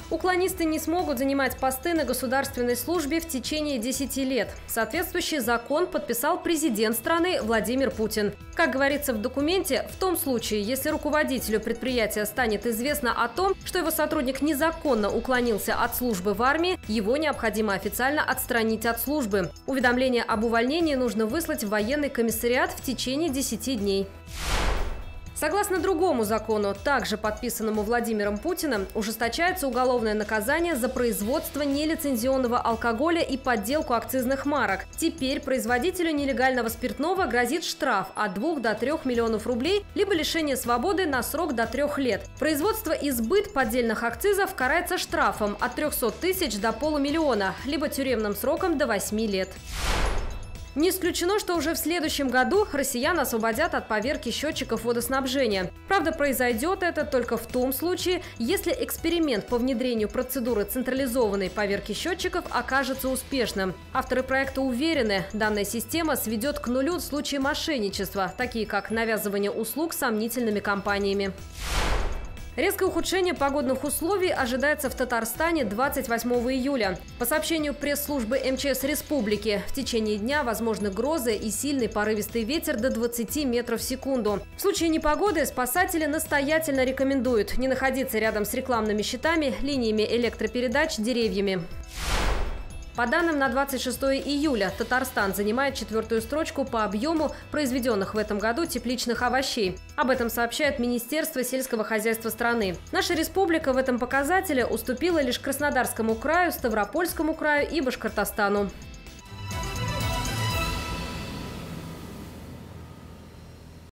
Уклонисты не смогут занимать посты на государственной службе в течение 10 лет. Соответствующий закон подписал президент страны Владимир Путин. Как говорится в документе, в том случае, если руководителю предприятия станет известно о том, что его сотрудник незаконно уклонился от службы в армии, его необходимо официально отстранить от службы. Уведомление об увольнении нужно выслать в военный комиссариат в течение 10 дней. Согласно другому закону, также подписанному Владимиром Путиным, ужесточается уголовное наказание за производство нелицензионного алкоголя и подделку акцизных марок. Теперь производителю нелегального спиртного грозит штраф от 2 до 3 миллионов рублей, либо лишение свободы на срок до 3 лет. Производство и сбыт поддельных акцизов карается штрафом от 300 тысяч до полумиллиона, либо тюремным сроком до 8 лет. Не исключено, что уже в следующем году россиян освободят от поверки счетчиков водоснабжения. Правда, произойдет это только в том случае, если эксперимент по внедрению процедуры централизованной поверки счетчиков окажется успешным. Авторы проекта уверены, данная система сведет к нулю случаи мошенничества, такие как навязывание услуг сомнительными компаниями. Резкое ухудшение погодных условий ожидается в Татарстане 28 июля. По сообщению пресс-службы МЧС Республики, в течение дня возможны грозы и сильный порывистый ветер до 20 метров в секунду. В случае непогоды спасатели настоятельно рекомендуют не находиться рядом с рекламными щитами, линиями электропередач, деревьями. По данным на 26 июля, Татарстан занимает 4-ю строчку по объему произведенных в этом году тепличных овощей. Об этом сообщает Министерство сельского хозяйства страны. Наша республика в этом показателе уступила лишь Краснодарскому краю, Ставропольскому краю и Башкортостану.